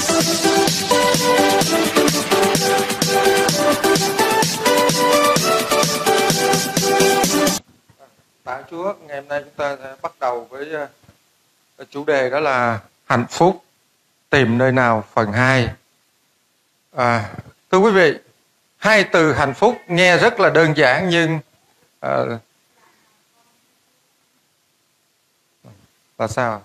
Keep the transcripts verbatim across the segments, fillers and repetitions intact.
Tạ Chúa, ngày hôm nay chúng ta sẽ bắt đầu với chủ đề đó là hạnh phúc tìm nơi nào phần hai. À, thưa quý vị, hai từ hạnh phúc nghe rất là đơn giản nhưng à, là sao?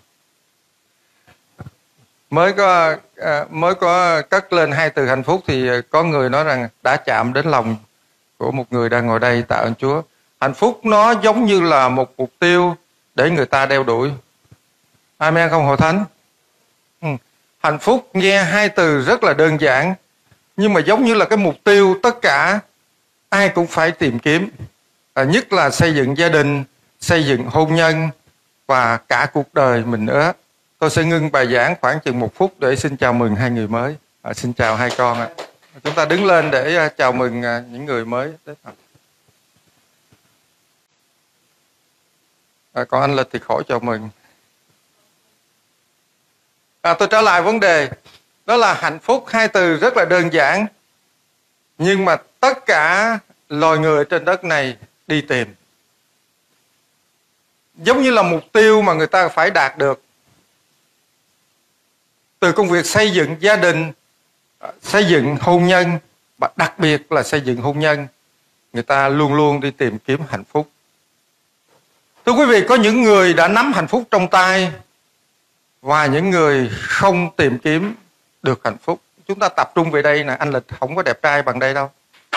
Mới có à, mới có cất lên hai từ hạnh phúc thì có người nói rằng đã chạm đến lòng của một người đang ngồi đây. Tạ ơn Chúa. Hạnh phúc nó giống như là một mục tiêu để người ta đeo đuổi. Amen không hội thánh? Ừ. Hạnh phúc nghe hai từ rất là đơn giản nhưng mà giống như là cái mục tiêu tất cả ai cũng phải tìm kiếm. À, nhất là xây dựng gia đình, xây dựng hôn nhân và cả cuộc đời mình nữa. Tôi sẽ ngưng bài giảng khoảng chừng một phút để xin chào mừng hai người mới. À, xin chào hai con ạ. Chúng ta đứng lên để chào mừng những người mới. À, còn anh Lịch thì khỏi chào mừng. À, tôi trở lại vấn đề. Đó là hạnh phúc, hai từ rất là đơn giản. Nhưng mà tất cả loài người trên đất này đi tìm. Giống như là mục tiêu mà người ta phải đạt được. Từ công việc xây dựng gia đình, xây dựng hôn nhân, và đặc biệt là xây dựng hôn nhân, người ta luôn luôn đi tìm kiếm hạnh phúc. Thưa quý vị, có những người đã nắm hạnh phúc trong tay và những người không tìm kiếm được hạnh phúc. Chúng ta tập trung về đây nè, anh Lịch không có đẹp trai bằng đây đâu.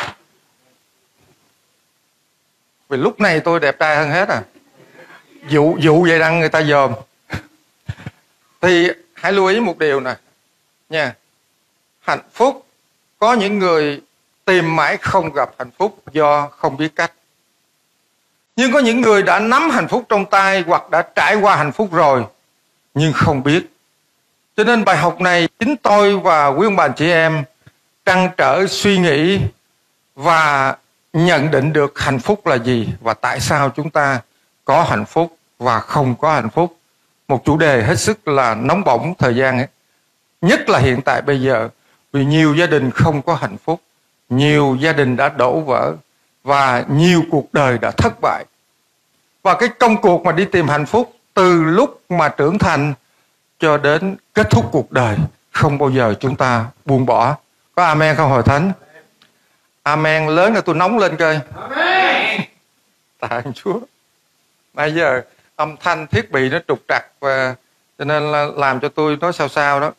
Vì lúc này tôi đẹp trai hơn hết à. Dụ, dụ vậy đăng người ta dòm. Thì hãy lưu ý một điều nè nha. Hạnh phúc, có những người tìm mãi không gặp hạnh phúc do không biết cách. Nhưng có những người đã nắm hạnh phúc trong tay hoặc đã trải qua hạnh phúc rồi nhưng không biết. Cho nên bài học này chính tôi và quý ông bà chị em trăn trở suy nghĩ và nhận định được hạnh phúc là gì và tại sao chúng ta có hạnh phúc và không có hạnh phúc. Một chủ đề hết sức là nóng bỏng thời gian ấy. Nhất là hiện tại bây giờ, vì nhiều gia đình không có hạnh phúc, nhiều gia đình đã đổ vỡ và nhiều cuộc đời đã thất bại. Và cái công cuộc mà đi tìm hạnh phúc từ lúc mà trưởng thành cho đến kết thúc cuộc đời không bao giờ chúng ta buông bỏ. Có amen không hội thánh? Amen lớn là tôi nóng lên coi. Amen. Tạ ơn Chúa. Bây giờ âm thanh thiết bị nó trục trặc và cho nên là làm cho tôi nói sao sao đó.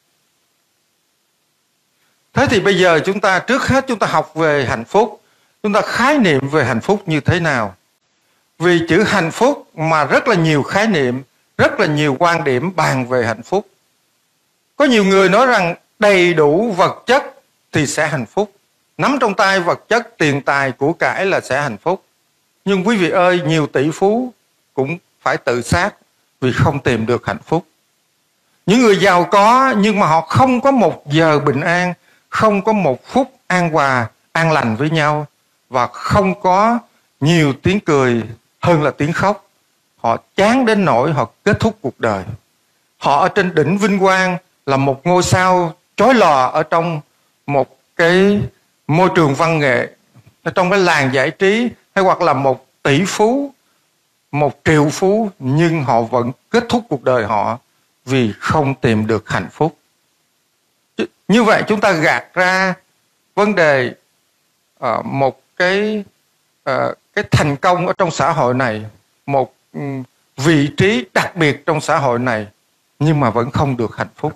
Thế thì bây giờ chúng ta trước hết chúng ta học về hạnh phúc. Chúng ta khái niệm về hạnh phúc như thế nào? Vì chữ hạnh phúc mà rất là nhiều khái niệm, rất là nhiều quan điểm bàn về hạnh phúc. Có nhiều người nói rằng đầy đủ vật chất thì sẽ hạnh phúc. Nắm trong tay vật chất, tiền tài, của cải là sẽ hạnh phúc. Nhưng quý vị ơi, nhiều tỷ phú cũng phải tự sát vì không tìm được hạnh phúc. Những người giàu có nhưng mà họ không có một giờ bình an, không có một phút an hòa, an lành với nhau và không có nhiều tiếng cười hơn là tiếng khóc. Họ chán đến nỗi họ kết thúc cuộc đời. Họ ở trên đỉnh vinh quang là một ngôi sao chói lòa ở trong một cái môi trường văn nghệ, ở trong cái làng giải trí, hay hoặc là một tỷ phú, một triệu phú, nhưng họ vẫn kết thúc cuộc đời họ vì không tìm được hạnh phúc. Như vậy chúng ta gạt ra vấn đề uh, một cái uh, cái thành công ở trong xã hội này, một um, vị trí đặc biệt trong xã hội này, nhưng mà vẫn không được hạnh phúc.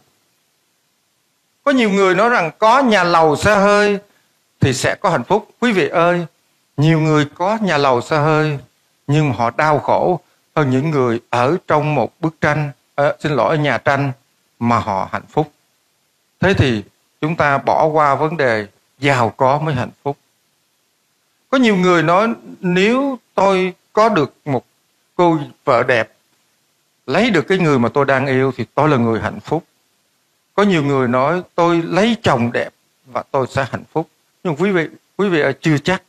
Có nhiều người nói rằng có nhà lầu xe hơi thì sẽ có hạnh phúc. Quý vị ơi, nhiều người có nhà lầu xe hơi nhưng họ đau khổ hơn những người ở trong một bức tranh, à, xin lỗi, nhà tranh mà họ hạnh phúc. Thế thì chúng ta bỏ qua vấn đề giàu có mới hạnh phúc. Có nhiều người nói nếu tôi có được một cô vợ đẹp, lấy được cái người mà tôi đang yêu thì tôi là người hạnh phúc. Có nhiều người nói tôi lấy chồng đẹp và tôi sẽ hạnh phúc. Nhưng quý vị, quý vị ơi, chưa chắc.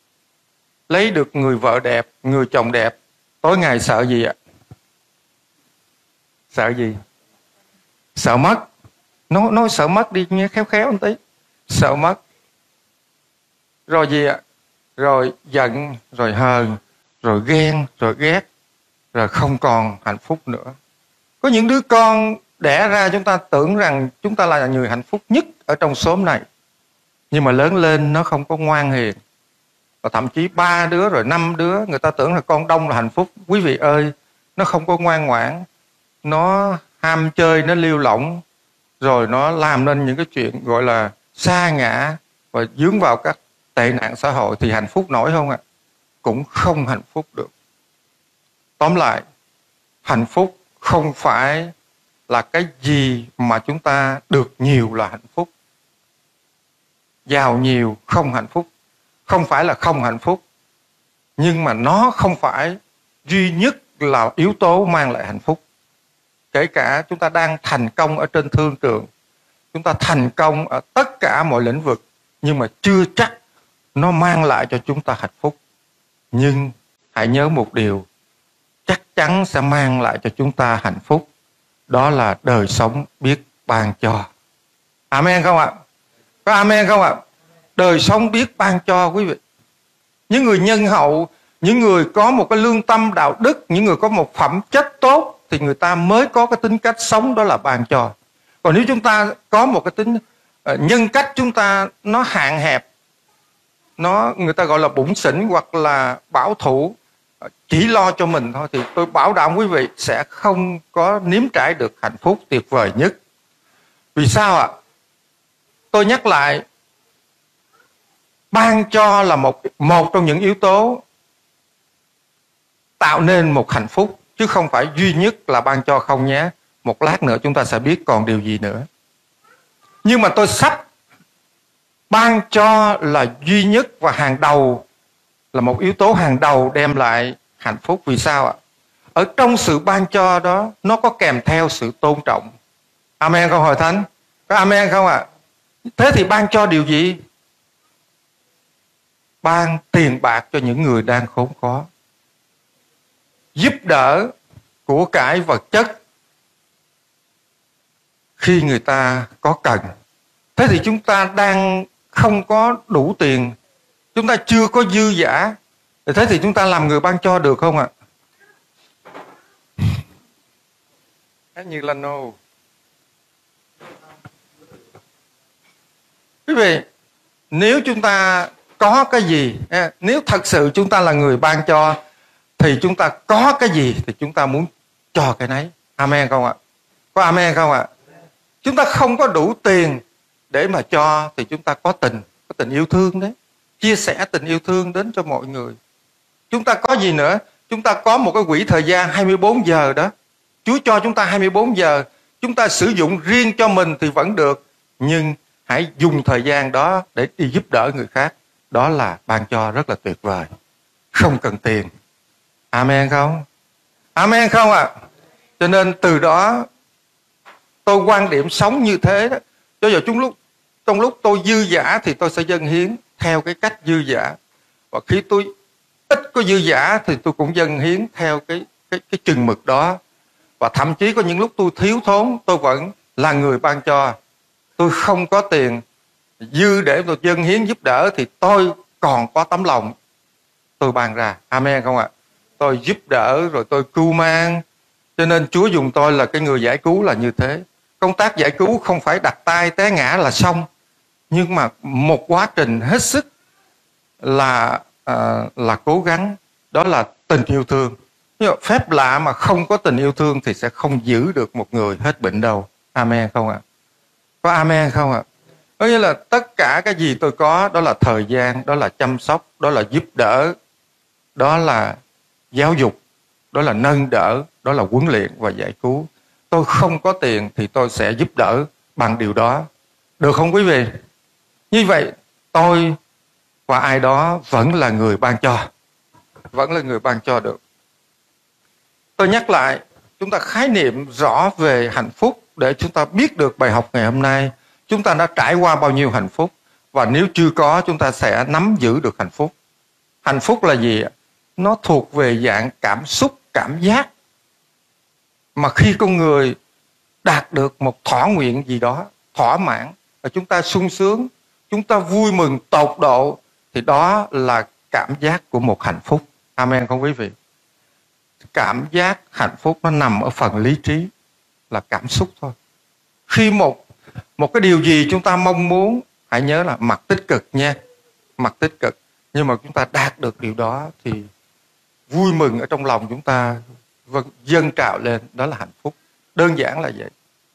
Lấy được người vợ đẹp, người chồng đẹp, tối ngày sợ gì ạ? Sợ gì? Sợ mất. Nói, nói sợ mất đi nghe khéo khéo một tí. Sợ mất. Rồi gì ạ? Rồi giận, rồi hờn, rồi ghen, rồi ghét, rồi không còn hạnh phúc nữa. Có những đứa con đẻ ra chúng ta tưởng rằng chúng ta là người hạnh phúc nhất ở trong xóm này. Nhưng mà lớn lên nó không có ngoan hiền. Và thậm chí ba đứa rồi năm đứa, người ta tưởng là con đông là hạnh phúc. Quý vị ơi, nó không có ngoan ngoãn. Nó ham chơi, nó liêu lỏng. Rồi nó làm nên những cái chuyện gọi là sa ngã và dướng vào các tệ nạn xã hội. Thì hạnh phúc nổi không ạ? Cũng không hạnh phúc được. Tóm lại, hạnh phúc không phải là cái gì mà chúng ta được nhiều là hạnh phúc. Giàu nhiều không hạnh phúc. Không phải là không hạnh phúc. Nhưng mà nó không phải duy nhất là yếu tố mang lại hạnh phúc. Kể cả chúng ta đang thành công ở trên thương trường, chúng ta thành công ở tất cả mọi lĩnh vực, nhưng mà chưa chắc nó mang lại cho chúng ta hạnh phúc. Nhưng hãy nhớ một điều, chắc chắn sẽ mang lại cho chúng ta hạnh phúc. Đó là đời sống biết ban cho. Amen không ạ? Có amen không ạ? Đời sống biết ban cho quý vị. Những người nhân hậu, những người có một cái lương tâm đạo đức, những người có một phẩm chất tốt, thì người ta mới có cái tính cách sống đó là ban cho. Còn nếu chúng ta có một cái tính uh, nhân cách chúng ta nó hạn hẹp, nó người ta gọi là bủn xỉn hoặc là bảo thủ, chỉ lo cho mình thôi, thì tôi bảo đảm quý vị sẽ không có nếm trải được hạnh phúc tuyệt vời nhất. Vì sao ạ? Tôi nhắc lại, ban cho là một, một trong những yếu tố tạo nên một hạnh phúc, chứ không phải duy nhất là ban cho không nhé. Một lát nữa chúng ta sẽ biết còn điều gì nữa. Nhưng mà tôi sắp ban cho là duy nhất và hàng đầu, là một yếu tố hàng đầu đem lại hạnh phúc. Vì sao ạ? Ở trong sự ban cho đó, nó có kèm theo sự tôn trọng. Amen không Hội Thánh? Có amen không ạ? Thế thì ban cho điều gì? Ban tiền bạc cho những người đang khốn khó, giúp đỡ của cải vật chất khi người ta có cần. Thế thì chúng ta đang không có đủ tiền, chúng ta chưa có dư dả, thế thì chúng ta làm người ban cho được không ạ? À? Như là no. Quý vị, nếu chúng ta có cái gì, nếu thật sự chúng ta là người ban cho, thì chúng ta có cái gì thì chúng ta muốn cho cái nấy. Amen không ạ? Có amen không ạ? Chúng ta không có đủ tiền để mà cho, thì chúng ta có tình, có tình yêu thương đấy. Chia sẻ tình yêu thương đến cho mọi người. Chúng ta có gì nữa? Chúng ta có một cái quỹ thời gian hai mươi bốn giờ đó. Chúa cho chúng ta hai mươi bốn giờ. Chúng ta sử dụng riêng cho mình thì vẫn được, nhưng hãy dùng thời gian đó để đi giúp đỡ người khác. Đó là ban cho rất là tuyệt vời. Không cần tiền. Amen không? Amen không ạ? À? Cho nên từ đó tôi quan điểm sống như thế đó. Cho giờ chúng lúc, trong lúc tôi dư dả thì tôi sẽ dâng hiến theo cái cách dư dả. Và khi tôi ít có dư dả thì tôi cũng dâng hiến theo cái, cái, cái chừng mực đó. Và thậm chí có những lúc tôi thiếu thốn, tôi vẫn là người ban cho. Tôi không có tiền dư để tôi dâng hiến giúp đỡ, thì tôi còn có tấm lòng, tôi ban ra. Amen không ạ? Tôi giúp đỡ rồi tôi cưu mang. Cho nên Chúa dùng tôi là cái người giải cứu là như thế. Công tác giải cứu không phải đặt tay té ngã là xong, nhưng mà một quá trình hết sức là à, là cố gắng. Đó là tình yêu thương. Phép lạ mà không có tình yêu thương thì sẽ không giữ được một người hết bệnh đâu. Amen không ạ? Có amen không ạ? Có nghĩa là tất cả cái gì tôi có, đó là thời gian, đó là chăm sóc, đó là giúp đỡ, đó là giáo dục, đó là nâng đỡ, đó là huấn luyện và giải cứu. Tôi không có tiền thì tôi sẽ giúp đỡ bằng điều đó. Được không quý vị? Như vậy tôi và ai đó vẫn là người ban cho. Vẫn là người ban cho được. Tôi nhắc lại, chúng ta khái niệm rõ về hạnh phúc để chúng ta biết được bài học ngày hôm nay. Chúng ta đã trải qua bao nhiêu hạnh phúc, và nếu chưa có chúng ta sẽ nắm giữ được hạnh phúc. Hạnh phúc là gì? Nó thuộc về dạng cảm xúc, cảm giác, mà khi con người đạt được một thỏa nguyện gì đó, thỏa mãn, và chúng ta sung sướng, chúng ta vui mừng tột độ, thì đó là cảm giác của một hạnh phúc. Amen không quý vị? Cảm giác hạnh phúc nó nằm ở phần lý trí, là cảm xúc thôi. Khi một một cái điều gì chúng ta mong muốn, hãy nhớ là mặt tích cực nha, mặt tích cực. Nhưng mà chúng ta đạt được điều đó thì vui mừng ở trong lòng chúng ta vâng, dâng trào lên, đó là hạnh phúc. Đơn giản là vậy.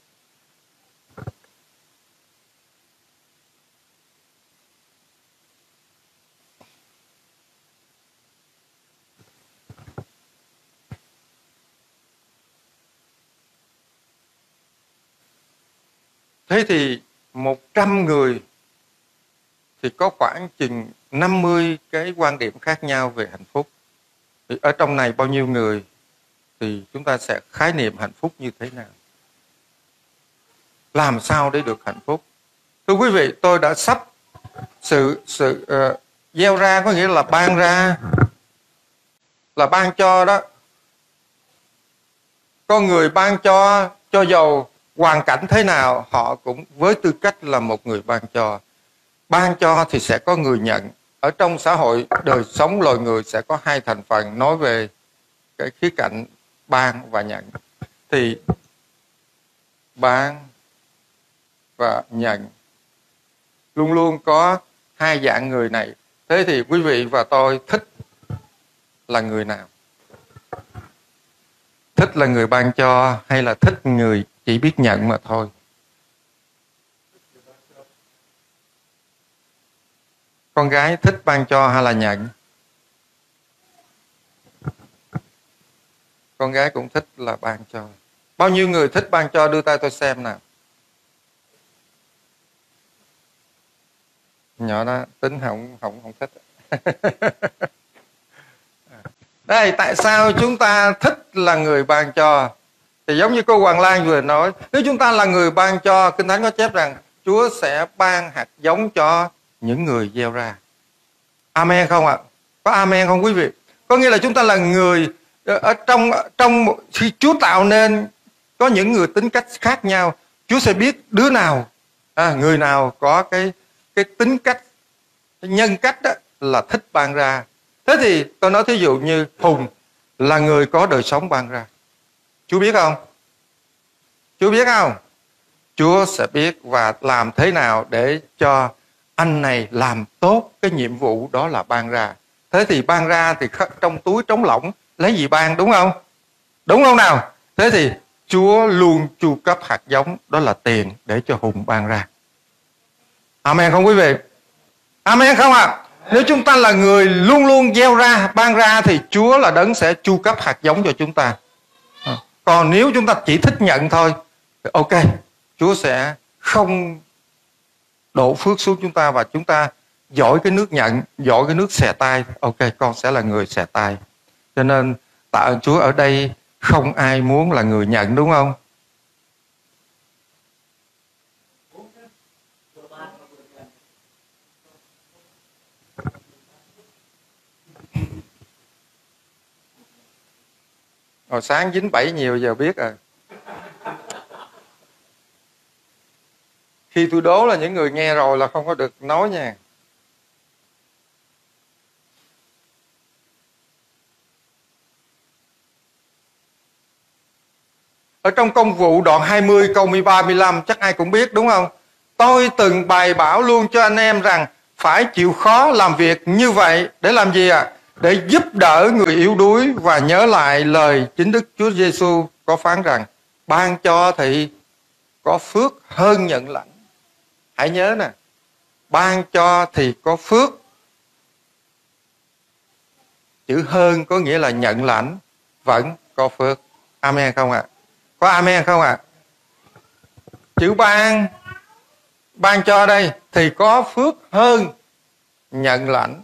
Thế thì một trăm người thì có khoảng chừng năm mươi cái quan điểm khác nhau về hạnh phúc. Thì ở trong này bao nhiêu người thì chúng ta sẽ khái niệm hạnh phúc như thế nào? Làm sao để được hạnh phúc? Thưa quý vị, tôi đã sắp sự sự uh, gieo ra, có nghĩa là ban ra, là ban cho đó. Con người ban cho, cho dầu hoàn cảnh thế nào, họ cũng với tư cách là một người ban cho. Ban cho thì sẽ có người nhận. Ở trong xã hội đời sống loài người sẽ có hai thành phần nói về cái khía cạnh ban và nhận. Thì ban và nhận luôn luôn có hai dạng người này. Thế thì quý vị và tôi thích là người nào? Thích là người ban cho hay là thích người chỉ biết nhận mà thôi? Con gái thích ban cho hay là nhận? Con gái cũng thích là ban cho. Bao nhiêu người thích ban cho đưa tay tôi xem nào. Nhỏ đó tính không không không thích. Đây, tại sao chúng ta thích là người ban cho? Thì giống như cô Hoàng Lan vừa nói, nếu chúng ta là người ban cho, Kinh Thánh có chép rằng Chúa sẽ ban hạt giống cho những người gieo ra. Amen không ạ? Có amen không quý vị? Có nghĩa là chúng ta là người ở trong trong khi Chúa tạo nên có những người tính cách khác nhau, Chúa sẽ biết đứa nào, à, người nào có cái cái tính cách, cái nhân cách đó là thích ban ra. Thế thì tôi nói thí dụ như Hùng là người có đời sống ban ra. Chúa biết không? Chúa biết không? Chúa sẽ biết và làm thế nào để cho anh này làm tốt cái nhiệm vụ đó là ban ra. Thế thì ban ra thì trong túi trống lỏng lấy gì ban, đúng không? Đúng không nào? Thế thì Chúa luôn chu cấp hạt giống, đó là tiền, để cho Hùng ban ra. Amen không quý vị? Amen không ạ? À? Nếu chúng ta là người luôn luôn gieo ra, ban ra thì Chúa là đấng sẽ chu cấp hạt giống cho chúng ta. Còn nếu chúng ta chỉ thích nhận thôi thì ok, Chúa sẽ không đổ phước xuống chúng ta và chúng ta giỏi cái nước nhận, giỏi cái nước xẻ tay. Ok, con sẽ là người xẻ tay. Cho nên tạ ơn Chúa, ở đây không ai muốn là người nhận, đúng không? Hồi sáng dính bẫy nhiều giờ biết rồi. Khi tôi đố là những người nghe rồi là không có được nói nha. Ở trong Công vụ đoạn hai mươi câu mười ba mười lăm chắc ai cũng biết, đúng không? Tôi từng bày bảo luôn cho anh em rằng phải chịu khó làm việc như vậy để làm gì ạ? À? Để giúp đỡ người yếu đuối và nhớ lại lời chính Đức Chúa Giêsu có phán rằng ban cho thì có phước hơn nhận lãnh. Hãy nhớ nè, ban cho thì có phước. Chữ hơn có nghĩa là nhận lãnh vẫn có phước. Amen không ạ? À? Có amen không ạ? À? Chữ ban, ban cho đây thì có phước hơn nhận lãnh.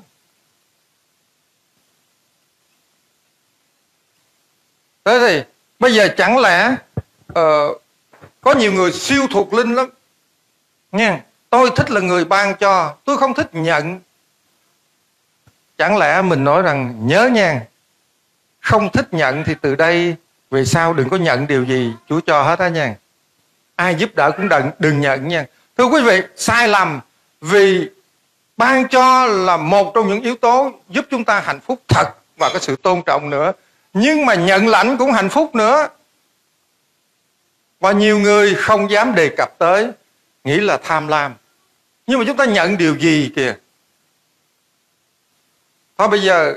Thế thì bây giờ chẳng lẽ uh, có nhiều người siêu thuộc linh lắm nha. Tôi thích là người ban cho, tôi không thích nhận. Chẳng lẽ mình nói rằng nhớ nha, không thích nhận thì từ đây về sau đừng có nhận điều gì Chúa cho hết á nha. ai giúp đỡ cũng đừng, đừng nhận nha. Thưa quý vị, sai lầm, vì ban cho là một trong những yếu tố giúp chúng ta hạnh phúc thật và có sự tôn trọng nữa. Nhưng mà nhận lãnh cũng hạnh phúc nữa. Và nhiều người không dám đề cập tới, nghĩ là tham lam. Nhưng mà chúng ta nhận điều gì kìa? Thôi bây giờ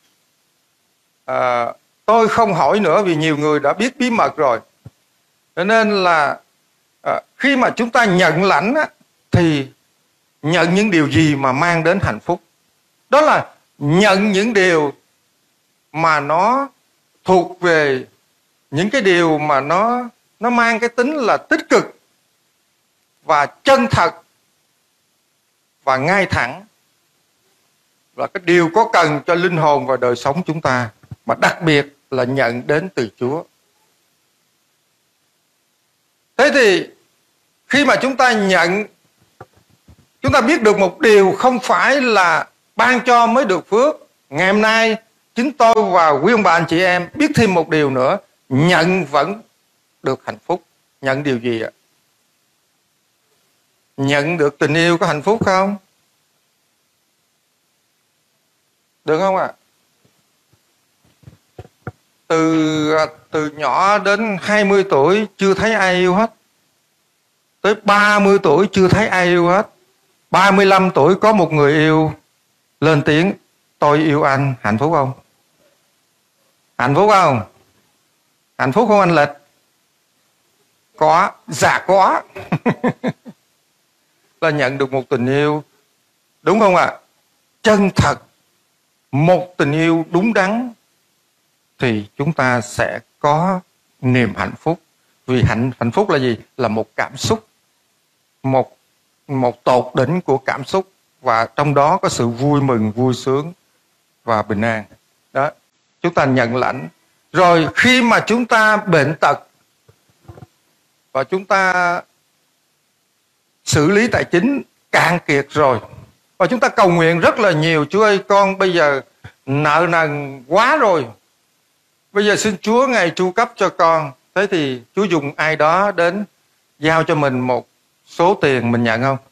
à, tôi không hỏi nữa vì nhiều người đã biết bí mật rồi. Cho nên là à, khi mà chúng ta nhận lãnh á, thì nhận những điều gì mà mang đến hạnh phúc? Đó là nhận những điều mà nó thuộc về những cái điều mà nó nó mang cái tính là tích cực và chân thật và ngay thẳng, là cái điều có cần cho linh hồn và đời sống chúng ta, mà đặc biệt là nhận đến từ Chúa. Thế thì khi mà chúng ta nhận, chúng ta biết được một điều không phải là ban cho mới được phước. Ngày hôm nay chính tôi và quý ông bà anh chị em biết thêm một điều nữa, nhận vẫn được hạnh phúc. Nhận điều gì ạ? Nhận được tình yêu có hạnh phúc không? Được không ạ? Từ từ nhỏ đến hai mươi tuổi chưa thấy ai yêu hết. Tới ba mươi tuổi chưa thấy ai yêu hết. ba mươi lăm tuổi có một người yêu lên tiếng, tôi yêu anh. Hạnh phúc không? Hạnh phúc không? Hạnh phúc không anh Lịch? Có, dạ có. Là nhận được một tình yêu, đúng không ạ? Chân thật, một tình yêu đúng đắn, thì chúng ta sẽ có niềm hạnh phúc. Vì hạnh hạnh phúc là gì? Là một cảm xúc, một một tột đỉnh của cảm xúc, và trong đó có sự vui mừng, vui sướng và bình an. Đó, chúng ta nhận lãnh. Rồi khi mà chúng ta bệnh tật và chúng ta xử lý tài chính cạn kiệt rồi, và chúng ta cầu nguyện rất là nhiều, Chúa ơi con bây giờ nợ nần quá rồi, bây giờ xin Chúa Ngài tru cấp cho con. Thế thì Chúa dùng ai đó đến giao cho mình một số tiền, mình nhận không?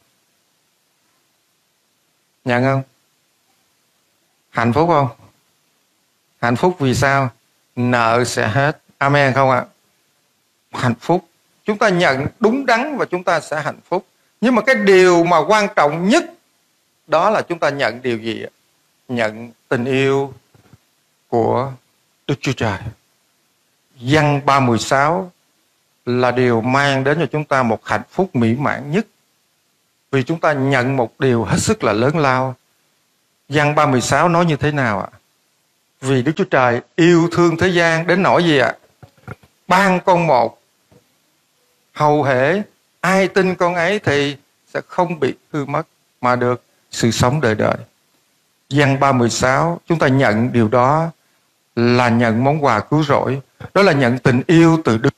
Nhận không? Hạnh phúc không? Hạnh phúc vì sao? Nợ sẽ hết. Amen không ạ? Hạnh phúc. Chúng ta nhận đúng đắn và chúng ta sẽ hạnh phúc. Nhưng mà cái điều mà quan trọng nhất đó là chúng ta nhận điều gì? Nhận tình yêu của Đức Chúa Trời. Giăng ba mười sáu là điều mang đến cho chúng ta một hạnh phúc mỹ mãn nhất. Vì chúng ta nhận một điều hết sức là lớn lao. Giăng ba mười sáu nói như thế nào ạ? Vì Đức Chúa Trời yêu thương thế gian đến nỗi gì ạ? Ban con một, hầu hễ ai tin con ấy thì sẽ không bị hư mất, mà được sự sống đời đời. Giăng ba mười sáu, chúng ta nhận điều đó là nhận món quà cứu rỗi. Đó là nhận tình yêu từ Đức.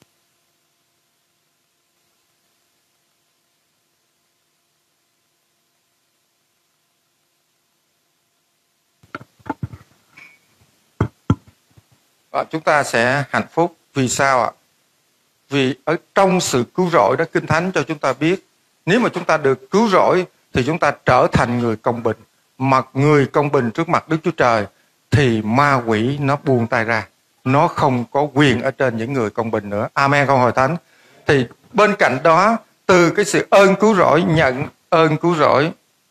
Và chúng ta sẽ hạnh phúc. Vì sao ạ? Vì ở trong sự cứu rỗi đó, Kinh Thánh cho chúng ta biết, nếu mà chúng ta được cứu rỗi thì chúng ta trở thành người công bình. Mà người công bình trước mặt Đức Chúa Trời thì ma quỷ nó buông tay ra, nó không có quyền ở trên những người công bình nữa. Amen không hội thánh? Thì bên cạnh đó, từ cái sự ơn cứu rỗi, nhận ơn cứu rỗi,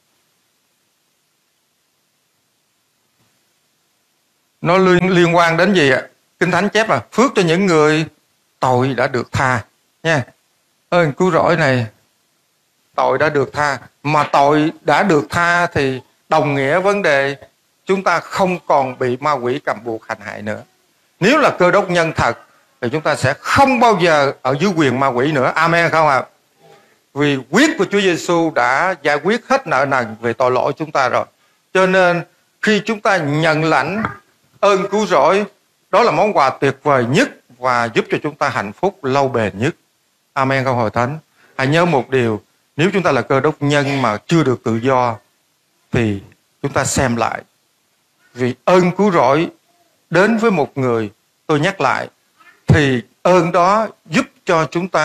nó liên, liên quan đến gì ạ? Kinh Thánh chép là phước cho những người tội đã được tha nha. Ơn cứu rỗi này, tội đã được tha. Mà tội đã được tha thì đồng nghĩa vấn đề chúng ta không còn bị ma quỷ cầm buộc hành hại nữa. Nếu là Cơ Đốc nhân thật thì chúng ta sẽ không bao giờ ở dưới quyền ma quỷ nữa. Amen không ạ? À? Vì huyết của Chúa Giêsu đã giải quyết hết nợ nần về tội lỗi chúng ta rồi. Cho nên khi chúng ta nhận lãnh ơn cứu rỗi, đó là món quà tuyệt vời nhất và giúp cho chúng ta hạnh phúc lâu bền nhất. Amen không hội thánh? Hãy nhớ một điều, nếu chúng ta là Cơ Đốc nhân mà chưa được tự do thì chúng ta xem lại. Vì ơn cứu rỗi đến với một người, tôi nhắc lại, thì ơn đó giúp cho chúng ta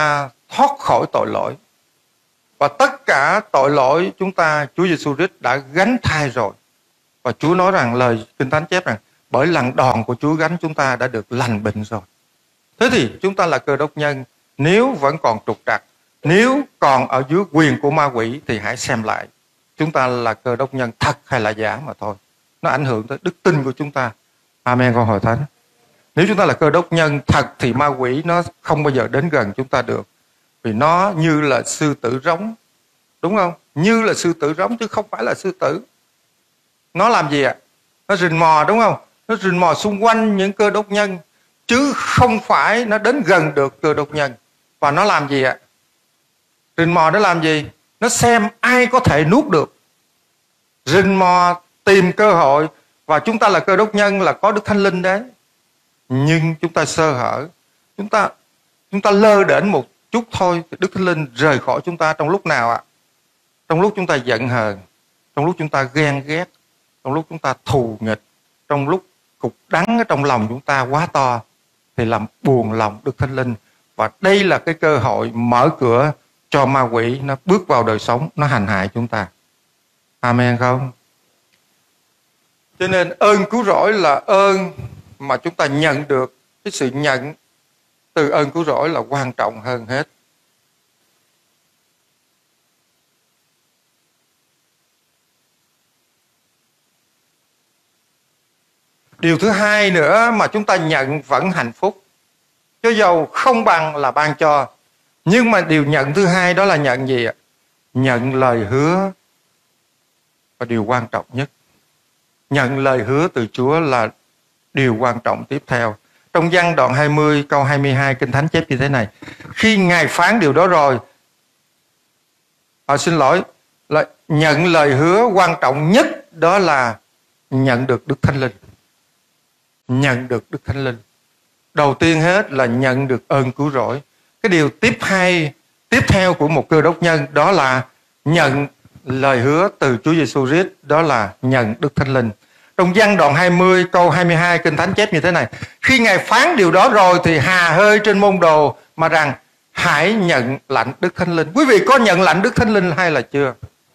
thoát khỏi tội lỗi. Và tất cả tội lỗi chúng ta Chúa Giêsu Christ đã gánh thay rồi. Và Chúa nói rằng, lời Kinh Thánh chép rằng, bởi lần đòn của Chúa gánh chúng ta đã được lành bệnh rồi. Thế thì chúng ta là Cơ Đốc nhân, nếu vẫn còn trục trặc, nếu còn ở dưới quyền của ma quỷ thì hãy xem lại chúng ta là Cơ Đốc nhân thật hay là giả mà thôi. Nó ảnh hưởng tới đức tin của chúng ta. Amen con hội thánh. Nếu chúng ta là Cơ Đốc nhân thật thì ma quỷ nó không bao giờ đến gần chúng ta được. Vì nó như là sư tử rống. Đúng không? Như là sư tử rống chứ không phải là sư tử. Nó làm gì ạ? Nó rình mò, đúng không? Nó rình mò xung quanh những Cơ Đốc nhân, chứ không phải nó đến gần được Cơ Đốc nhân. Và nó làm gì ạ? Rình mò nó làm gì? Nó xem ai có thể nuốt được. Rình mò tìm cơ hội. Và chúng ta là Cơ Đốc nhân là có Đức Thánh Linh đấy. Nhưng chúng ta sơ hở, Chúng ta chúng ta lơ đễnh một chút thôi thì Đức Thánh Linh rời khỏi chúng ta trong lúc nào ạ? Trong lúc chúng ta giận hờn, trong lúc chúng ta ghen ghét, trong lúc chúng ta thù nghịch, trong lúc cục đắng ở trong lòng chúng ta quá to thì làm buồn lòng Đức Thánh Linh. Và đây là cái cơ hội mở cửa cho ma quỷ nó bước vào đời sống, nó hành hại chúng ta. Amen không? Cho nên ơn cứu rỗi là ơn mà chúng ta nhận được. Cái sự nhận từ ơn cứu rỗi là quan trọng hơn hết. Điều thứ hai nữa mà chúng ta nhận vẫn hạnh phúc, cho dầu không bằng là ban cho. Nhưng mà điều nhận thứ hai đó là nhận gì ạ? Nhận lời hứa. Và điều quan trọng nhất, nhận lời hứa từ Chúa là điều quan trọng tiếp theo. Trong Giăng đoạn hai mươi câu hai mươi hai Kinh Thánh chép như thế này: khi Ngài phán điều đó rồi, à, xin lỗi, là nhận lời hứa quan trọng nhất đó là nhận được Đức Thánh Linh. Nhận được Đức Thánh Linh. Đầu tiên hết là nhận được ơn cứu rỗi. Cái điều tiếp hai, tiếp theo của một Cơ Đốc nhân đó là nhận lời hứa từ Chúa Giêsu Christ, đó là nhận Đức Thánh Linh. Trong Giăng đoạn hai mươi câu hai mươi hai Kinh Thánh chép như thế này: khi Ngài phán điều đó rồi thì hà hơi trên môn đồ mà rằng hãy nhận lãnh Đức Thánh Linh. Quý vị có nhận lãnh Đức Thánh Linh hay là chưa?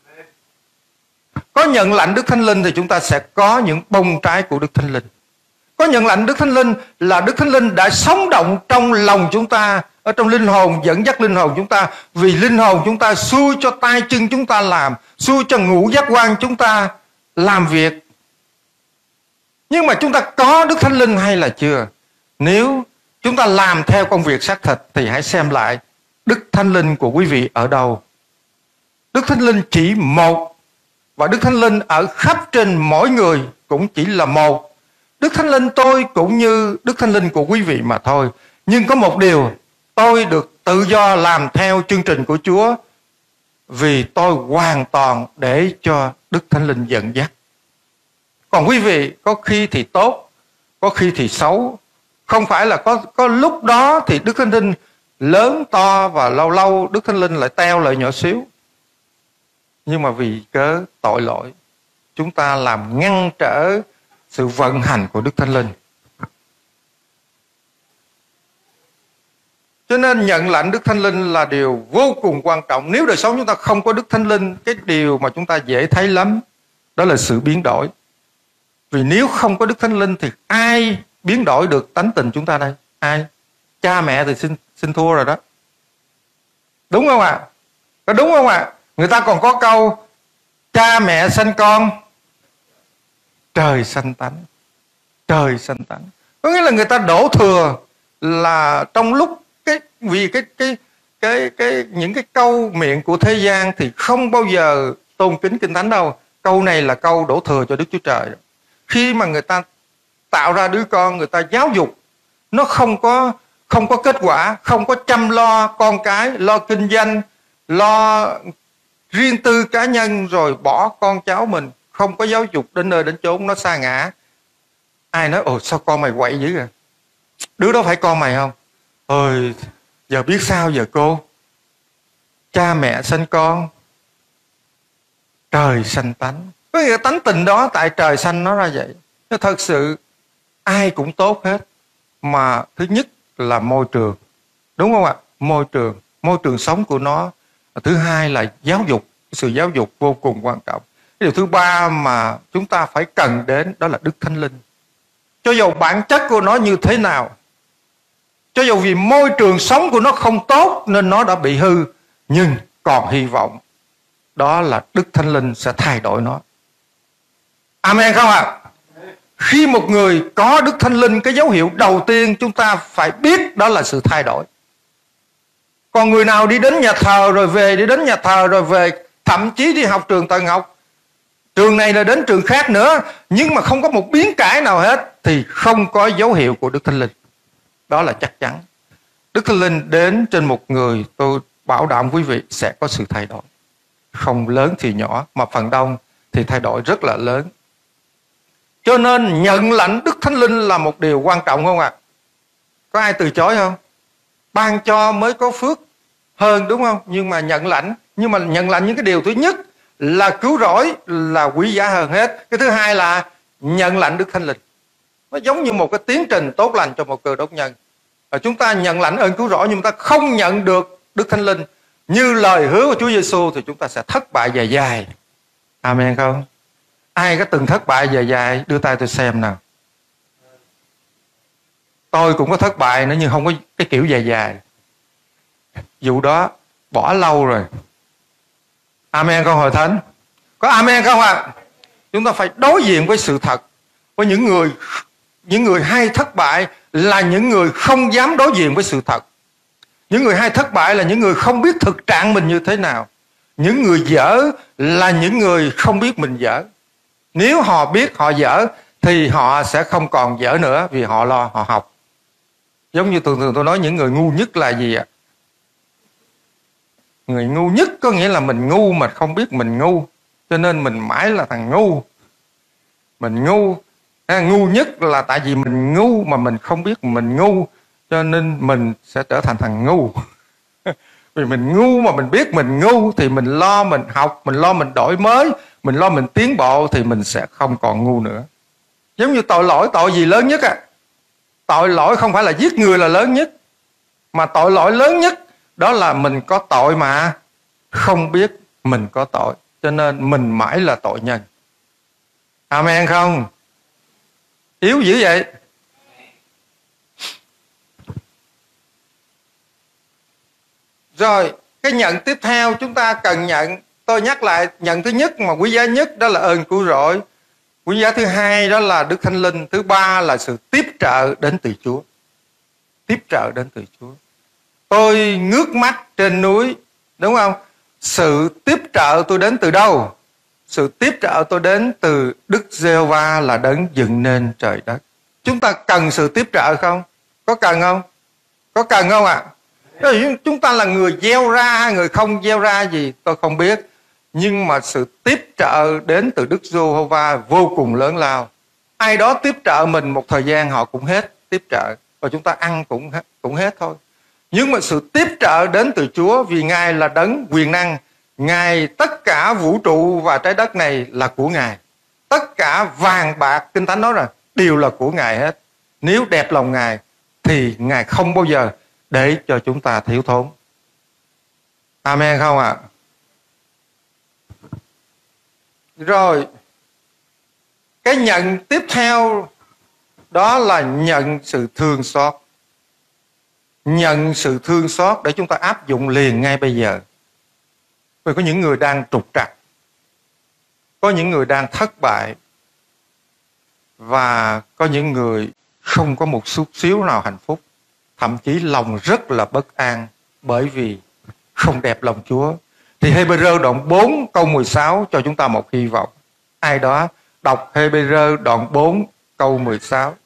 Có nhận lãnh Đức Thánh Linh thì chúng ta sẽ có những bông trái của Đức Thánh Linh. Có nhận lãnh Đức Thánh Linh là Đức Thánh Linh đã sống động trong lòng chúng ta, ở trong linh hồn, dẫn dắt linh hồn chúng ta. Vì linh hồn chúng ta xui cho tay chân chúng ta làm, xui cho ngũ giác quan chúng ta làm việc. Nhưng mà chúng ta có Đức Thánh Linh hay là chưa? Nếu chúng ta làm theo công việc xác thịt thì hãy xem lại Đức Thánh Linh của quý vị ở đâu. Đức Thánh Linh chỉ một, và Đức Thánh Linh ở khắp trên mỗi người cũng chỉ là một. Đức Thánh Linh tôi cũng như Đức Thánh Linh của quý vị mà thôi. Nhưng có một điều, tôi được tự do làm theo chương trình của Chúa vì tôi hoàn toàn để cho Đức Thánh Linh dẫn dắt. Còn quý vị có khi thì tốt, có khi thì xấu. Không phải là có, có lúc đó thì Đức Thánh Linh lớn to và lâu lâu Đức Thánh Linh lại teo lại nhỏ xíu. Nhưng mà vì cớ tội lỗi, chúng ta làm ngăn trở sự vận hành của Đức Thánh Linh. Cho nên nhận lãnh Đức Thánh Linh là điều vô cùng quan trọng. Nếu đời sống chúng ta không có Đức Thánh Linh, cái điều mà chúng ta dễ thấy lắm đó là sự biến đổi. Vì nếu không có Đức Thánh Linh thì ai biến đổi được tánh tình chúng ta đây? Ai? Cha mẹ thì xin, xin thua rồi đó. Đúng không ạ? Có đúng không ạ? Người ta còn có câu cha mẹ sanh con, trời sanh tánh. Trời sanh tánh. Có nghĩa là người ta đổ thừa là trong lúc cái vì cái cái cái cái những cái câu miệng của thế gian thì không bao giờ tôn kính Kinh Thánh đâu. Câu này là câu đổ thừa cho Đức Chúa Trời. Khi mà người ta tạo ra đứa con, người ta giáo dục, nó không có không có kết quả, không có chăm lo con cái, lo kinh doanh, lo riêng tư cá nhân rồi bỏ con cháu mình, không có giáo dục đến nơi đến chốn, nó sa ngã. Ai nói ồ sao con mày quậy dữ vậy? Đứa đó phải con mày không? Ôi giờ biết sao giờ cô? Cha mẹ sanh con, trời sanh tánh. Có nghĩa tánh tình đó tại trời sanh nó ra vậy. Nó thật sự ai cũng tốt hết. Mà thứ nhất là môi trường. Đúng không ạ? Môi trường. môi trường sống của nó. Thứ hai là giáo dục, sự giáo dục vô cùng quan trọng. Điều thứ ba mà chúng ta phải cần đến đó là Đức Thánh Linh. Cho dù bản chất của nó như thế nào, cho dù vì môi trường sống của nó không tốt nên nó đã bị hư, nhưng còn hy vọng, đó là Đức Thánh Linh sẽ thay đổi nó. Amen không ạ? À? Khi một người có Đức Thánh Linh, cái dấu hiệu đầu tiên chúng ta phải biết đó là sự thay đổi. Còn người nào đi đến nhà thờ rồi về, đi đến nhà thờ rồi về, thậm chí đi học trường Tân học, trường này là đến trường khác nữa, nhưng mà không có một biến cải nào hết, thì không có dấu hiệu của Đức Thánh Linh. Đó là chắc chắn. Đức Thánh Linh đến trên một người, tôi bảo đảm quý vị sẽ có sự thay đổi. Không lớn thì nhỏ, mà phần đông thì thay đổi rất là lớn. Cho nên nhận lãnh Đức Thánh Linh là một điều quan trọng không ạ? À? Có ai từ chối không? Ban cho mới có phước hơn, đúng không? Nhưng mà nhận lãnh, nhưng mà nhận lãnh những cái điều thứ nhất là cứu rỗi là quý giá hơn hết. Cái thứ hai là nhận lãnh Đức Thánh Linh. Nó giống như một cái tiến trình tốt lành cho một cơ đốc nhân. Và chúng ta nhận lãnh ơn cứu rỗi nhưng ta không nhận được Đức Thánh Linh như lời hứa của Chúa Giêsu thì chúng ta sẽ thất bại dài dài. Amen không? Ai có từng thất bại dài dài đưa tay tôi xem nào. Tôi cũng có thất bại nữa nhưng không có cái kiểu dài dài. Vụ đó bỏ lâu rồi. Amen không hội thánh? Có amen không ạ? À? Chúng ta phải đối diện với sự thật. Với những người những người hay thất bại là những người không dám đối diện với sự thật. Những người hay thất bại là những người không biết thực trạng mình như thế nào. Những người dở là những người không biết mình dở. Nếu họ biết họ dở thì họ sẽ không còn dở nữa vì họ lo họ học. Giống như thường thường tôi nói những người ngu nhất là gì ạ? Người ngu nhất có nghĩa là mình ngu mà không biết mình ngu. Cho nên mình mãi là thằng ngu. Mình ngu. À, ngu nhất là tại vì mình ngu mà mình không biết mình ngu. Cho nên mình sẽ trở thành thằng ngu. Vì mình ngu mà mình biết mình ngu thì mình lo mình học, mình lo mình đổi mới, mình lo mình tiến bộ thì mình sẽ không còn ngu nữa. Giống như tội lỗi, tội gì lớn nhất à? Tội lỗi không phải là giết người là lớn nhất, mà tội lỗi lớn nhất đó là mình có tội mà không biết mình có tội. Cho nên mình mãi là tội nhân. Amen không? Yếu dữ vậy. Rồi, cái nhận tiếp theo chúng ta cần nhận. Tôi nhắc lại, nhận thứ nhất mà quý giá nhất đó là ơn cứu rỗi. Quý giá thứ hai đó là Đức Thánh Linh. Thứ ba là sự tiếp trợ đến từ Chúa. Tiếp trợ đến từ Chúa. Tôi ngước mắt trên núi, đúng không? Sự tiếp trợ tôi đến từ đâu? Sự tiếp trợ tôi đến từ Đức Giê-hô-va là đấng dựng nên trời đất. Chúng ta cần sự tiếp trợ không? Có cần không? Có cần không ạ? À? Chúng ta là người gieo ra hay người không gieo ra gì tôi không biết. Nhưng mà sự tiếp trợ đến từ Đức Giê-hô-va vô cùng lớn lao. Ai đó tiếp trợ mình một thời gian họ cũng hết tiếp trợ. Và chúng ta ăn cũng hết, cũng hết thôi. Nhưng mà sự tiếp trợ đến từ Chúa vì Ngài là đấng quyền năng. Ngài tất cả vũ trụ và trái đất này là của Ngài. Tất cả vàng bạc, Kinh Thánh nói rằng đều là của Ngài hết. Nếu đẹp lòng Ngài thì Ngài không bao giờ để cho chúng ta thiếu thốn. Amen không ạ? À? Rồi, cái nhận tiếp theo đó là nhận sự thương xót. Nhận sự thương xót để chúng ta áp dụng liền ngay bây giờ. Vì có những người đang trục trặc, có những người đang thất bại, và có những người không có một chút xíu nào hạnh phúc. Thậm chí lòng rất là bất an bởi vì không đẹp lòng Chúa. Thì Hê-bê-rơ đoạn bốn câu mười sáu cho chúng ta một hy vọng. Ai đó đọc Hê-bê-rơ đoạn bốn câu mười sáu.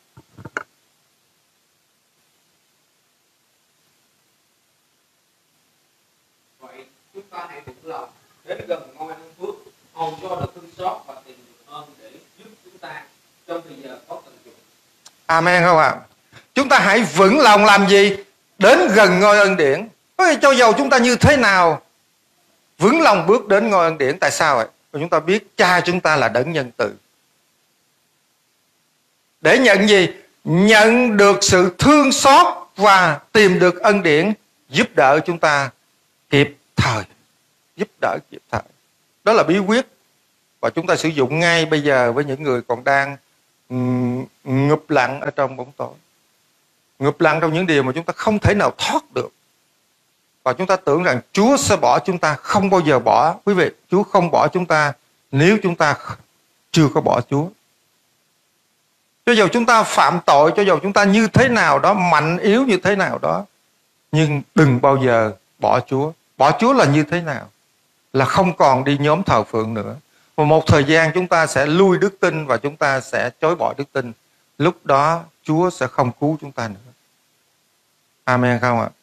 Vậy chúng ta hãy vững lòng đến gần ngôi ân phước, hầu cho được thương xót và tìm được ơn để giúp chúng ta trong thời giờ có cần dùng. Amen không ạ? À? Chúng ta hãy vững lòng làm gì? Đến gần ngôi ân điển. Cho dầu chúng ta như thế nào, vững lòng bước đến ngôi ân điển. Tại sao vậy? Vì chúng ta biết Cha chúng ta là đấng nhân từ. Để nhận gì? Nhận được sự thương xót và tìm được ân điển giúp đỡ chúng ta kịp thời, giúp đỡ kịp thời. Đó là bí quyết, và chúng ta sử dụng ngay bây giờ với những người còn đang um, ngụp lặn ở trong bóng tối, ngụp lặn trong những điều mà chúng ta không thể nào thoát được. Và chúng ta tưởng rằng Chúa sẽ bỏ chúng ta, không bao giờ bỏ. Quý vị, Chúa không bỏ chúng ta nếu chúng ta chưa có bỏ Chúa. Cho dù chúng ta phạm tội, cho dù chúng ta như thế nào đó, mạnh yếu như thế nào đó, nhưng đừng bao giờ bỏ Chúa. Bỏ Chúa là như thế nào? Là không còn đi nhóm thờ phượng nữa. Và một thời gian chúng ta sẽ lui đức tin và chúng ta sẽ chối bỏ đức tin. Lúc đó Chúa sẽ không cứu chúng ta nữa. Amen không ạ?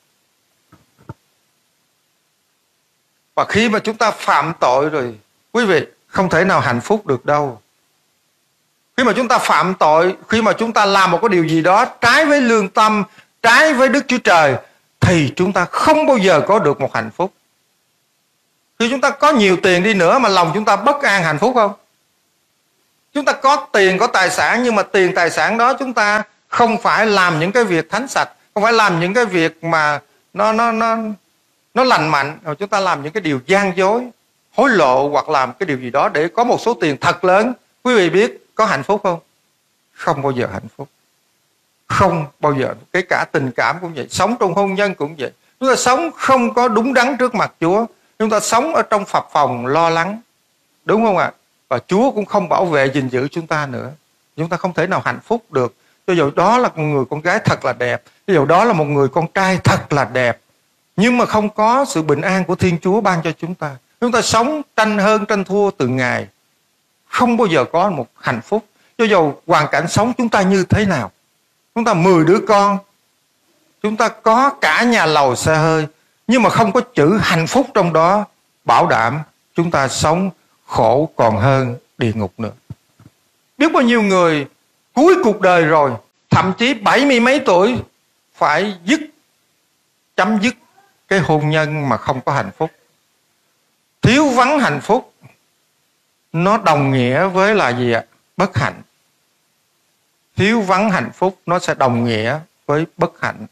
Và khi mà chúng ta phạm tội rồi, quý vị, không thể nào hạnh phúc được đâu. Khi mà chúng ta phạm tội, khi mà chúng ta làm một cái điều gì đó trái với lương tâm, trái với Đức Chúa Trời, thì chúng ta không bao giờ có được một hạnh phúc. Khi chúng ta có nhiều tiền đi nữa mà lòng chúng ta bất an, hạnh phúc không? Chúng ta có tiền, có tài sản, nhưng mà tiền tài sản đó chúng ta không phải làm những cái việc thánh sạch, không phải làm những cái việc mà nó nó nó nó lành mạnh, rồi chúng ta làm những cái điều gian dối, hối lộ hoặc làm cái điều gì đó để có một số tiền thật lớn. Quý vị biết có hạnh phúc không? Không bao giờ hạnh phúc. Không bao giờ. Kể cả tình cảm cũng vậy, sống trong hôn nhân cũng vậy. Chúng ta sống không có đúng đắn trước mặt Chúa. Chúng ta sống ở trong phập phồng lo lắng. Đúng không ạ? Và Chúa cũng không bảo vệ gìn giữ chúng ta nữa. Chúng ta không thể nào hạnh phúc được. Cho dù đó là một người con gái thật là đẹp, cho dù đó là một người con trai thật là đẹp, nhưng mà không có sự bình an của Thiên Chúa ban cho chúng ta. Chúng ta sống tranh hơn tranh thua từng ngày, không bao giờ có một hạnh phúc. Cho dù hoàn cảnh sống chúng ta như thế nào, chúng ta mười đứa con, chúng ta có cả nhà lầu xe hơi, nhưng mà không có chữ hạnh phúc trong đó, bảo đảm chúng ta sống khổ còn hơn địa ngục nữa. Biết bao nhiêu người cuối cuộc đời rồi, thậm chí bảy mươi mấy tuổi, phải dứt, chấm dứt cái hôn nhân mà không có hạnh phúc. Thiếu vắng hạnh phúc nó đồng nghĩa với là gì ạ? Bất hạnh. Thiếu vắng hạnh phúc nó sẽ đồng nghĩa với bất hạnh.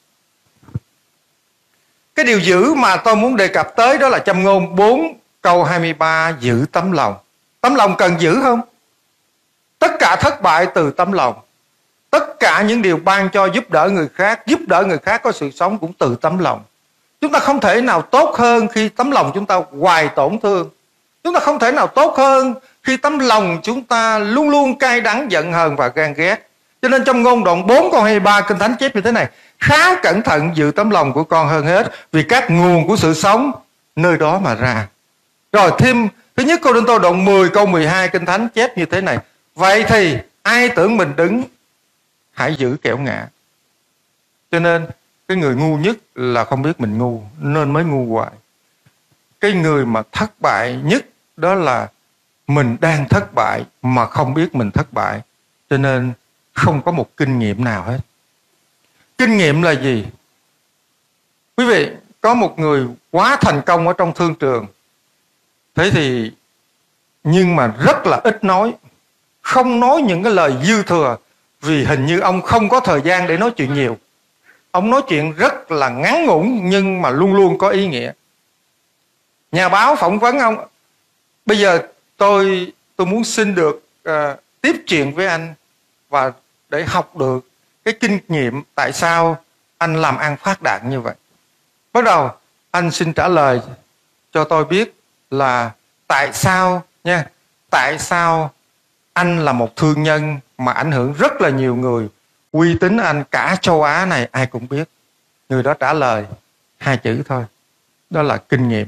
Cái điều giữ mà tôi muốn đề cập tới đó là Châm Ngôn bốn câu hai mươi ba, giữ tấm lòng. Tấm lòng cần giữ không? Tất cả thất bại từ tấm lòng. Tất cả những điều ban cho giúp đỡ người khác, giúp đỡ người khác có sự sống cũng từ tấm lòng. Chúng ta không thể nào tốt hơn khi tấm lòng chúng ta hoài tổn thương. Chúng ta không thể nào tốt hơn khi tấm lòng chúng ta luôn luôn cay đắng, giận hờn và ghen ghét. Cho nên trong Ngôn đoạn bốn câu hai mươi ba, Kinh Thánh chép như thế này: khá cẩn thận giữ tấm lòng của con hơn hết, vì các nguồn của sự sống nơi đó mà ra. Rồi thêm thứ nhất Cô Rinh Tô đoạn mười câu mười hai, Kinh Thánh chép như thế này: vậy thì ai tưởng mình đứng, hãy giữ kẻo ngã. Cho nên cái người ngu nhất là không biết mình ngu, nên mới ngu hoài. Cái người mà thất bại nhất đó là mình đang thất bại mà không biết mình thất bại, cho nên không có một kinh nghiệm nào hết. Kinh nghiệm là gì? Quý vị, có một người quá thành công ở trong thương trường, thế thì nhưng mà rất là ít nói, không nói những cái lời dư thừa, vì hình như ông không có thời gian để nói chuyện nhiều. Ông nói chuyện rất là ngắn ngủn nhưng mà luôn luôn có ý nghĩa. Nhà báo phỏng vấn ông: bây giờ tôi tôi muốn xin được uh, tiếp chuyện với anh và để học được cái kinh nghiệm tại sao anh làm ăn phát đạt như vậy. Bắt đầu anh xin trả lời cho tôi biết là tại sao nha, tại sao anh là một thương nhân mà ảnh hưởng rất là nhiều người, uy tín anh cả châu Á này ai cũng biết. Người đó trả lời hai chữ thôi, đó là kinh nghiệm.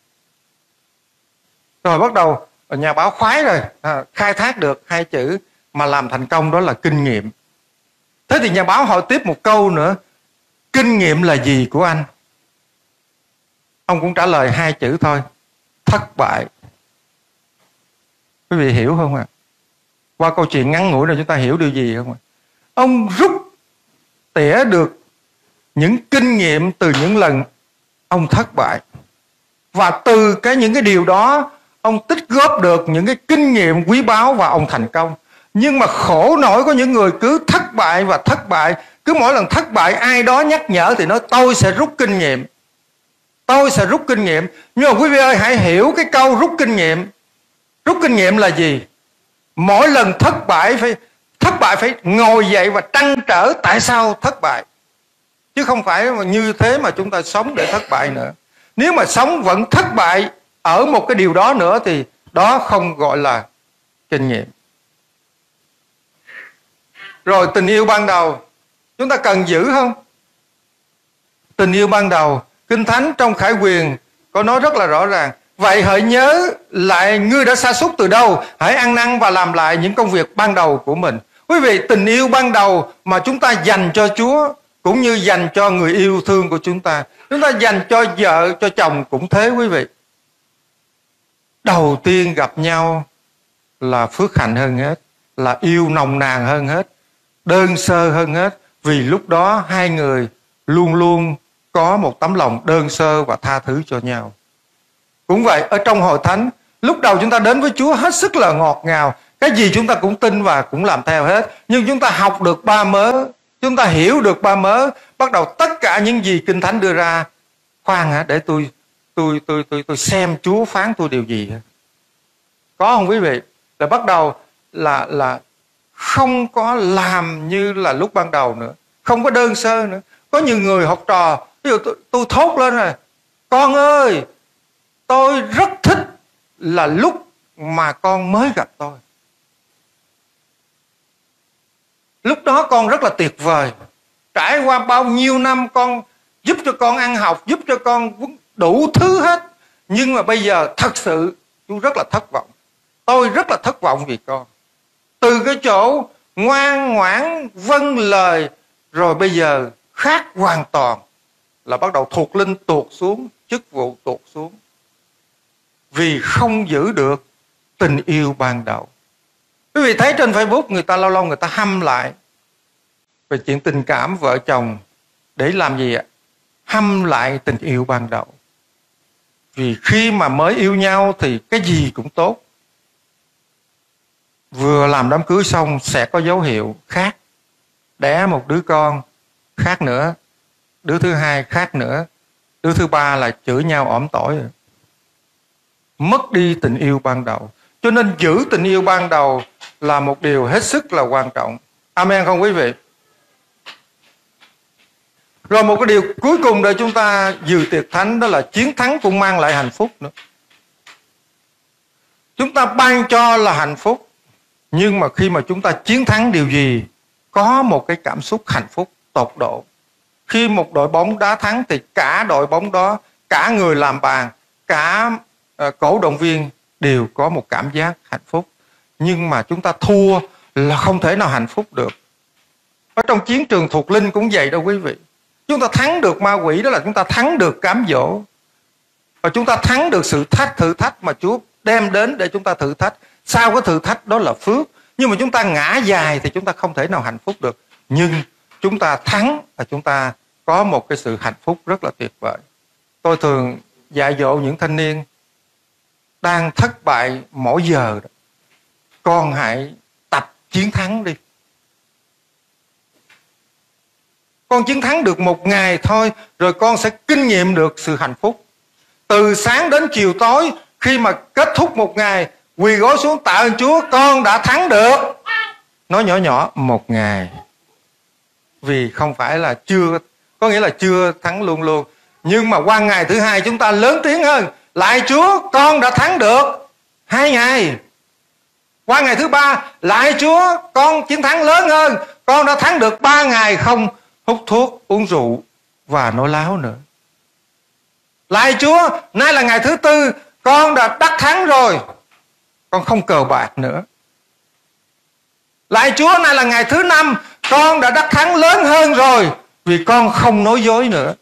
Rồi bắt đầu nhà báo khoái rồi, à, khai thác được hai chữ mà làm thành công, đó là kinh nghiệm. Thế thì nhà báo hỏi tiếp một câu nữa: kinh nghiệm là gì của anh? Ông cũng trả lời hai chữ thôi: thất bại. Quý vị hiểu không ạ? À? Qua câu chuyện ngắn ngủi này chúng ta hiểu điều gì không ạ? À? Ông rút tỉa được những kinh nghiệm từ những lần ông thất bại, và từ cái những cái điều đó ông tích góp được những cái kinh nghiệm quý báu và ông thành công. Nhưng mà khổ nổi có những người cứ thất bại và thất bại, cứ mỗi lần thất bại ai đó nhắc nhở thì nói tôi sẽ rút kinh nghiệm. Tôi sẽ rút kinh nghiệm. Nhưng mà quý vị ơi, hãy hiểu cái câu rút kinh nghiệm. Rút kinh nghiệm là gì? Mỗi lần thất bại phải thất bại phải ngồi dậy và trăn trở tại sao thất bại. Chứ không phải như thế mà chúng ta sống để thất bại nữa. Nếu mà sống vẫn thất bại ở một cái điều đó nữa thì đó không gọi là kinh nghiệm. Rồi tình yêu ban đầu, chúng ta cần giữ không? Tình yêu ban đầu, Kinh Thánh trong Khải Huyền có nói rất là rõ ràng. Vậy hãy nhớ lại ngươi đã sa sút từ đâu, hãy ăn năn và làm lại những công việc ban đầu của mình. Quý vị, tình yêu ban đầu mà chúng ta dành cho Chúa cũng như dành cho người yêu thương của chúng ta. Chúng ta dành cho vợ, cho chồng cũng thế quý vị. Đầu tiên gặp nhau là phước hạnh hơn hết, là yêu nồng nàn hơn hết, đơn sơ hơn hết. Vì lúc đó hai người luôn luôn có một tấm lòng đơn sơ và tha thứ cho nhau. Cũng vậy, ở trong hội thánh, lúc đầu chúng ta đến với Chúa hết sức là ngọt ngào. Cái gì chúng ta cũng tin và cũng làm theo hết. Nhưng chúng ta học được ba mớ, chúng ta hiểu được ba mớ, bắt đầu tất cả những gì Kinh Thánh đưa ra, khoan hả, để tôi tôi tôi tôi tôi xem Chúa phán tôi điều gì. Có không quý vị? Là bắt đầu là là không có làm như là lúc ban đầu nữa, không có đơn sơ nữa. Có nhiều người học trò, ví dụ tôi, tôi thốt lên rồi, con ơi, tôi rất thích là lúc mà con mới gặp tôi. Lúc đó con rất là tuyệt vời. Trải qua bao nhiêu năm con giúp cho con ăn học, giúp cho con đủ thứ hết. Nhưng mà bây giờ thật sự tôi rất là thất vọng. Tôi rất là thất vọng vì con. Từ cái chỗ ngoan ngoãn vâng lời, rồi bây giờ khác hoàn toàn, là bắt đầu thuộc linh tuột xuống, chức vụ tuột xuống. Vì không giữ được tình yêu ban đầu. Quý vị thấy trên Facebook người ta lâu lâu người ta hâm lại về chuyện tình cảm vợ chồng. Để làm gì ạ? Hâm lại tình yêu ban đầu. Vì khi mà mới yêu nhau thì cái gì cũng tốt. Vừa làm đám cưới xong sẽ có dấu hiệu khác. Đẻ một đứa con khác nữa, đứa thứ hai khác nữa, đứa thứ ba là chửi nhau ỏm tỏi rồi. Mất đi tình yêu ban đầu. Cho nên giữ tình yêu ban đầu là một điều hết sức là quan trọng. Amen không quý vị? Rồi một cái điều cuối cùng để chúng ta dự tiệc thánh, đó là chiến thắng cũng mang lại hạnh phúc nữa. Chúng ta ban cho là hạnh phúc, nhưng mà khi mà chúng ta chiến thắng điều gì, có một cái cảm xúc hạnh phúc tột độ. Khi một đội bóng đá thắng thì cả đội bóng đó, cả người làm bàn, cả uh, cổ động viên đều có một cảm giác hạnh phúc. Nhưng mà chúng ta thua là không thể nào hạnh phúc được. Ở trong chiến trường thuộc linh cũng vậy đâu quý vị. Chúng ta thắng được ma quỷ, đó là chúng ta thắng được cám dỗ. Và chúng ta thắng được sự thách thử thách mà Chúa đem đến để chúng ta thử thách. Sau cái thử thách đó là phước. Nhưng mà chúng ta ngã dài thì chúng ta không thể nào hạnh phúc được. Nhưng chúng ta thắng và chúng ta có một cái sự hạnh phúc rất là tuyệt vời. Tôi thường dạy dỗ những thanh niên đang thất bại mỗi giờ đó. Con hãy tập chiến thắng đi. Con chiến thắng được một ngày thôi, rồi con sẽ kinh nghiệm được sự hạnh phúc. Từ sáng đến chiều tối, khi mà kết thúc một ngày, quỳ gối xuống tạ ơn Chúa, con đã thắng được. Nói nhỏ nhỏ một ngày. Vì không phải là chưa, có nghĩa là chưa thắng luôn luôn. Nhưng mà qua ngày thứ hai chúng ta lớn tiếng hơn. Lại Chúa, con đã thắng được hai ngày. Qua ngày thứ ba, lại Chúa, con chiến thắng lớn hơn. Con đã thắng được ba ngày không hút thuốc, uống rượu và nói láo nữa. Lại Chúa, nay là ngày thứ tư, con đã đắc thắng rồi. Con không cờ bạc nữa. Lại Chúa, nay là ngày thứ năm, con đã đắc thắng lớn hơn rồi, vì con không nói dối nữa.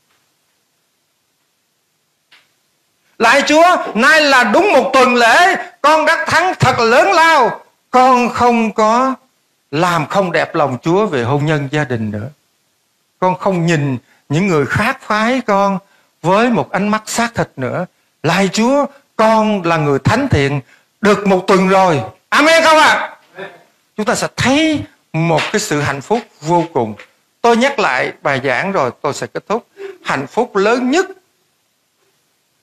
Lại Chúa, nay là đúng một tuần lễ, con đắc thắng thật là lớn lao. Con không có làm không đẹp lòng Chúa về hôn nhân gia đình nữa. Con không nhìn những người khác phái con với một ánh mắt xác thịt nữa. Lại Chúa, con là người thánh thiện được một tuần rồi. Amen không ạ? À? Chúng ta sẽ thấy một cái sự hạnh phúc vô cùng. Tôi nhắc lại bài giảng rồi tôi sẽ kết thúc. Hạnh phúc lớn nhất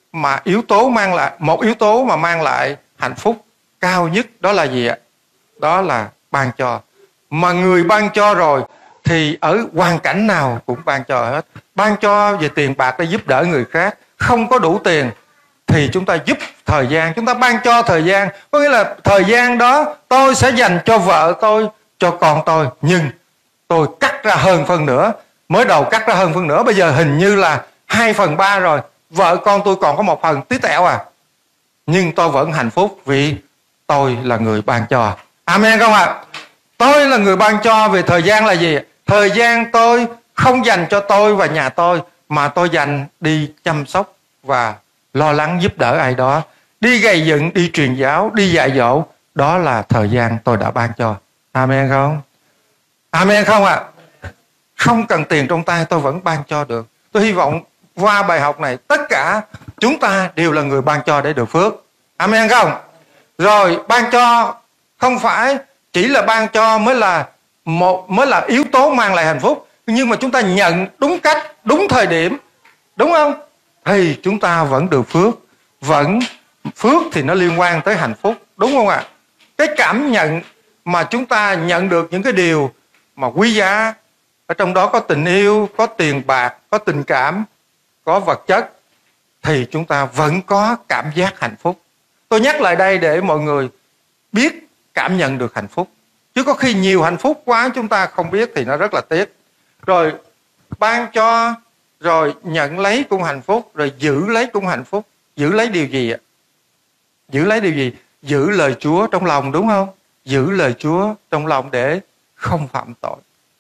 mà yếu tố mang lại, một yếu tố mà mang lại hạnh phúc cao nhất đó là gì ạ? Đó là ban cho. Mà người ban cho rồi thì ở hoàn cảnh nào cũng ban cho hết. Ban cho về tiền bạc để giúp đỡ người khác. Không có đủ tiền thì chúng ta giúp thời gian, chúng ta ban cho thời gian. Có nghĩa là thời gian đó tôi sẽ dành cho vợ tôi, cho con tôi, nhưng tôi cắt ra hơn phân nữa. Mới đầu cắt ra hơn phân nữa, bây giờ hình như là hai phần ba rồi. Vợ con tôi còn có một phần tí tẹo à. Nhưng tôi vẫn hạnh phúc vì tôi là người ban cho. Amen không ạ? À? Tôi là người ban cho. Về thời gian là gì? Thời gian tôi không dành cho tôi và nhà tôi, mà tôi dành đi chăm sóc và lo lắng giúp đỡ ai đó, đi gây dựng, đi truyền giáo, đi dạy dỗ. Đó là thời gian tôi đã ban cho. Amen không? Amen không ạ? À? Không cần tiền trong tay tôi vẫn ban cho được. Tôi hy vọng qua bài học này tất cả chúng ta đều là người ban cho để được phước. Amen không? Rồi ban cho không phải chỉ là ban cho mới là một mới là yếu tố mang lại hạnh phúc, nhưng mà chúng ta nhận đúng cách, đúng thời điểm, đúng không? Thì chúng ta vẫn được phước. Vẫn phước thì nó liên quan tới hạnh phúc, đúng không ạ? Cái cảm nhận mà chúng ta nhận được những cái điều mà quý giá, ở trong đó có tình yêu, có tiền bạc, có tình cảm, có vật chất, thì chúng ta vẫn có cảm giác hạnh phúc. Tôi nhắc lại đây để mọi người biết cảm nhận được hạnh phúc. Chứ có khi nhiều hạnh phúc quá chúng ta không biết thì nó rất là tiếc. Rồi ban cho, rồi nhận lấy cũng hạnh phúc, rồi giữ lấy cũng hạnh phúc. Giữ lấy điều gì ạ? Giữ lấy điều gì? Giữ lời Chúa trong lòng, đúng không? Giữ lời Chúa trong lòng để không phạm tội.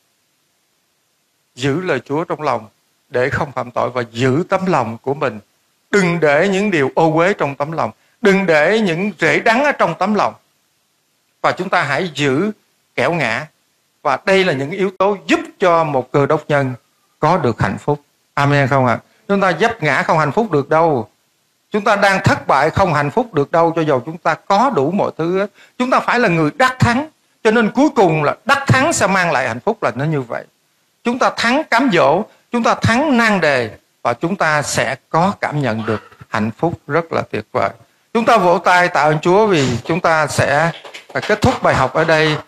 Giữ lời Chúa trong lòng để không phạm tội và giữ tấm lòng của mình. Đừng để những điều ô uế trong tấm lòng. Đừng để những rễ đắng ở trong tấm lòng. Và chúng ta hãy giữ kẻo ngã. Và đây là những yếu tố giúp cho một Cơ Đốc nhân có được hạnh phúc. Amen không ạ? À? Chúng ta vấp ngã không hạnh phúc được đâu. Chúng ta đang thất bại không hạnh phúc được đâu, cho dù chúng ta có đủ mọi thứ hết. Chúng ta phải là người đắc thắng. Cho nên cuối cùng là đắc thắng sẽ mang lại hạnh phúc, là nó như vậy. Chúng ta thắng cám dỗ, chúng ta thắng nan đề, và chúng ta sẽ có cảm nhận được hạnh phúc rất là tuyệt vời. Chúng ta vỗ tay tạ ơn Chúa vì chúng ta sẽ kết thúc bài học ở đây.